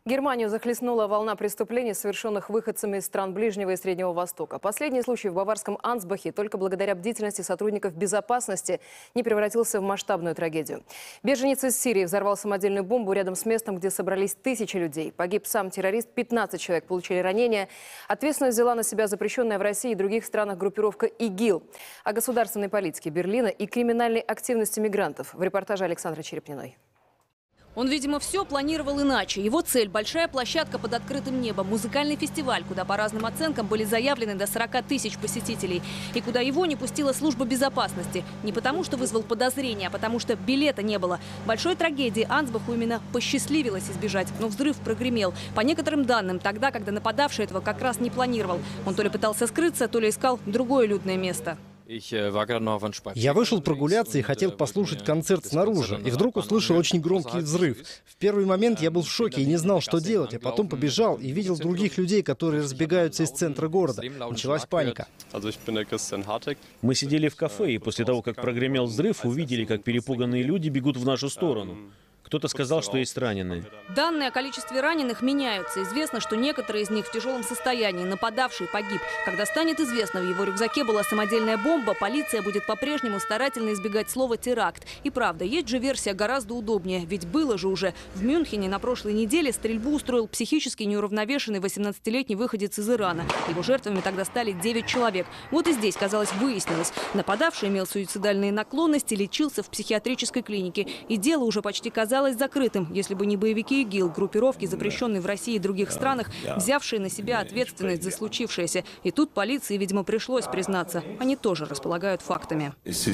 Германию захлестнула волна преступлений, совершенных выходцами из стран Ближнего и Среднего Востока. Последний случай в баварском Ансбахе только благодаря бдительности сотрудников безопасности не превратился в масштабную трагедию. Беженец из Сирии взорвал самодельную бомбу рядом с местом, где собрались тысячи людей. Погиб сам террорист, 15 человек получили ранения. Ответственность взяла на себя запрещенная в России и других странах группировка ИГИЛ. О государственной политике Берлина и криминальной активности мигрантов в репортаже Александры Черепниной. Он, видимо, все планировал иначе. Его цель – большая площадка под открытым небом, музыкальный фестиваль, куда по разным оценкам были заявлены до 40 тысяч посетителей. И куда его не пустила служба безопасности. Не потому, что вызвал подозрения, а потому, что билета не было. Большой трагедии Ансбаху именно посчастливилось избежать, но взрыв прогремел. По некоторым данным, тогда, когда нападавший этого как раз не планировал. Он то ли пытался скрыться, то ли искал другое людное место. Я вышел прогуляться и хотел послушать концерт снаружи, и вдруг услышал очень громкий взрыв. В первый момент я был в шоке и не знал, что делать, а потом побежал и видел других людей, которые разбегаются из центра города. Началась паника. Мы сидели в кафе, и после того, как прогремел взрыв, увидели, как перепуганные люди бегут в нашу сторону. Кто-то сказал, что есть раненые. Данные о количестве раненых меняются. Известно, что некоторые из них в тяжелом состоянии. Нападавший погиб. Когда станет известно, в его рюкзаке была самодельная бомба, полиция будет по-прежнему старательно избегать слова «теракт». И правда, есть же версия гораздо удобнее. Ведь было же уже. В Мюнхене на прошлой неделе стрельбу устроил психически неуравновешенный 18-летний выходец из Ирана. Его жертвами тогда стали 9 человек. Вот и здесь, казалось, выяснилось. Нападавший имел суицидальные наклонности, лечился в психиатрической клинике. И дело уже почти казалось закрытым, если бы не боевики ИГИЛ, группировки, запрещенные в России и других странах, взявшие на себя ответственность за случившееся. И тут полиции, видимо, пришлось признаться. Они тоже располагают фактами.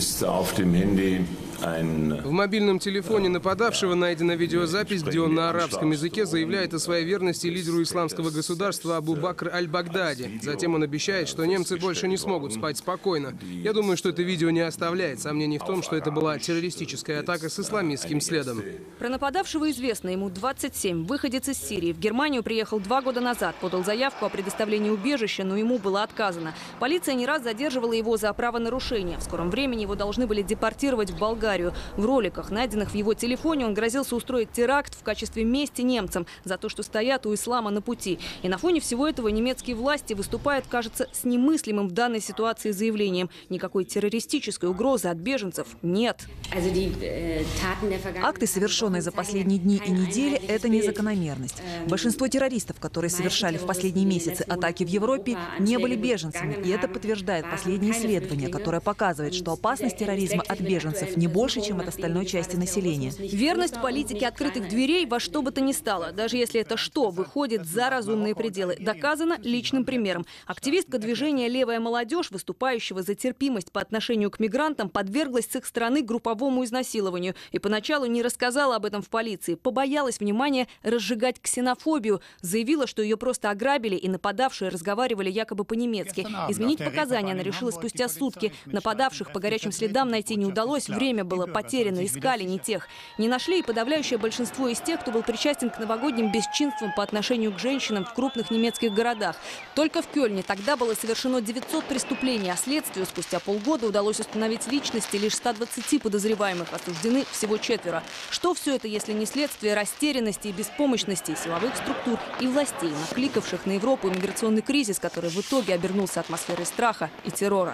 В мобильном телефоне нападавшего найдена видеозапись, где он на арабском языке заявляет о своей верности лидеру исламского государства Абу Бакр аль-Багдади. Затем он обещает, что немцы больше не смогут спать спокойно. Я думаю, что это видео не оставляет сомнений в том, что это была террористическая атака с исламистским следом. Про нападавшего известно, ему 27, выходец из Сирии. В Германию приехал 2 года назад, подал заявку о предоставлении убежища, но ему было отказано. Полиция не раз задерживала его за правонарушение. В скором времени его должны были депортировать в Болгарию. В роликах, найденных в его телефоне, он грозился устроить теракт в качестве мести немцам за то, что стоят у ислама на пути. И на фоне всего этого немецкие власти выступают, кажется, с немыслимым в данной ситуации заявлением. Никакой террористической угрозы от беженцев нет. Акты, совершенные за последние дни и недели, это не закономерность. Большинство террористов, которые совершали в последние месяцы атаки в Европе, не были беженцами. И это подтверждает последнее исследование, которое показывает, что опасность терроризма от беженцев не больше, чем от остальной части населения. Верность политике открытых дверей во что бы то ни стало, даже если это что выходит за разумные пределы, доказано личным примером. Активистка движения «Левая молодежь», выступающего за терпимость по отношению к мигрантам, подверглась с их стороны групповому изнасилованию и поначалу не рассказала об этом в полиции, побоялась внимания разжигать ксенофобию, заявила, что ее просто ограбили и нападавшие разговаривали якобы по-немецки. Изменить показания она решила спустя сутки. Нападавших по горячим следам найти не удалось, время было потеряно, искали не тех. Не нашли и подавляющее большинство из тех, кто был причастен к новогодним бесчинствам по отношению к женщинам в крупных немецких городах. Только в Кёльне тогда было совершено 900 преступлений, а следствию спустя полгода удалось установить личности лишь 120 подозреваемых, осуждены всего 4. Что все это, если не следствие растерянности и беспомощности силовых структур и властей, накликавших на Европу миграционный кризис, который в итоге обернулся атмосферой страха и террора?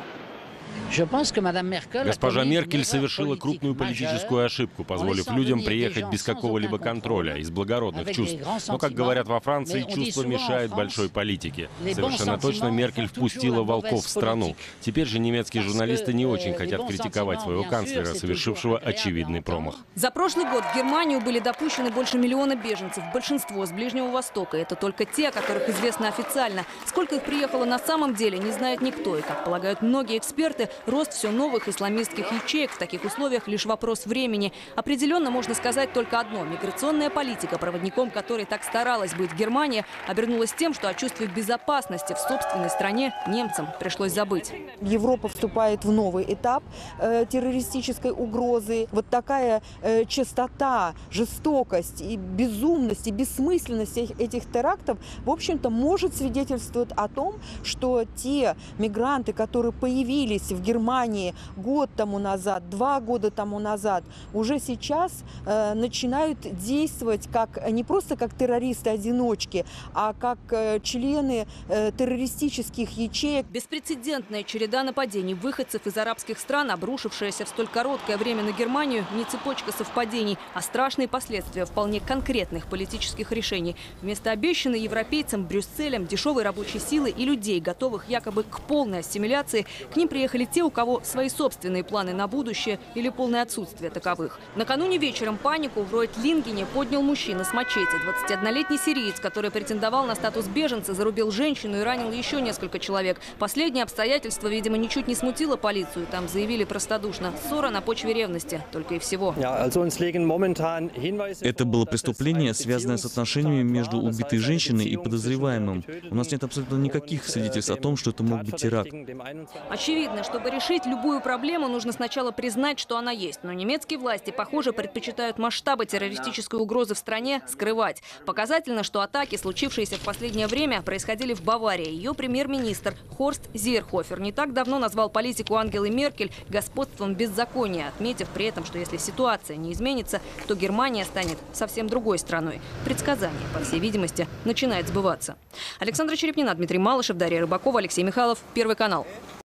Госпожа Меркель совершила крупную политическую ошибку, позволив людям приехать без какого-либо контроля, из благородных чувств. Но, как говорят во Франции, чувства мешают большой политике. Совершенно точно Меркель впустила волков в страну. Теперь же немецкие журналисты не очень хотят критиковать своего канцлера, совершившего очевидный промах. За прошлый год в Германию были допущены больше миллиона беженцев, большинство с Ближнего Востока. Это только те, о которых известно официально. Сколько их приехало на самом деле, не знает никто. И, как полагают многие эксперты, рост все новых исламистских ячеек в таких условиях лишь вопрос времени. Определенно можно сказать только одно. Миграционная политика, проводником которой так старалась быть Германия, обернулась тем, что о чувстве безопасности в собственной стране немцам пришлось забыть. Европа вступает в новый этап террористической угрозы. Вот такая частота, жестокость и безумность, и бессмысленность этих терактов, в общем-то, может свидетельствовать о том, что те мигранты, которые появились в Германии год тому назад, 2 года тому назад, уже сейчас начинают действовать не просто как террористы-одиночки, а как члены террористических ячеек. Беспрецедентная череда нападений выходцев из арабских стран, обрушившаяся в столь короткое время на Германию, не цепочка совпадений, а страшные последствия вполне конкретных политических решений. Вместо обещанной европейцам, Брюсселем, дешевой рабочей силы и людей, готовых якобы к полной ассимиляции, к ним приехали те, у кого свои собственные планы на будущее или полное отсутствие таковых. Накануне вечером панику в Ройтлингене поднял мужчина с мачете. 21-летний сириец, который претендовал на статус беженца, зарубил женщину и ранил еще несколько человек. Последнее обстоятельство, видимо, ничуть не смутило полицию. Там заявили простодушно: ссора на почве ревности. Только и всего. Это было преступление, связанное с отношениями между убитой женщиной и подозреваемым. У нас нет абсолютно никаких свидетельств о том, что это мог быть теракт. Очевидно, чтобы решить любую проблему, нужно сначала признать, что она есть. Но немецкие власти, похоже, предпочитают масштабы террористической угрозы в стране скрывать. Показательно, что атаки, случившиеся в последнее время, происходили в Баварии. Ее премьер-министр Хорст Зейерхофер не так давно назвал политику Ангелы Меркель господством беззакония, отметив при этом, что если ситуация не изменится, то Германия станет совсем другой страной. Предсказание, по всей видимости, начинает сбываться. Александра Черепнина, Дмитрий Малышев, Дарья Рыбакова, Алексей Михайлов, Первый канал.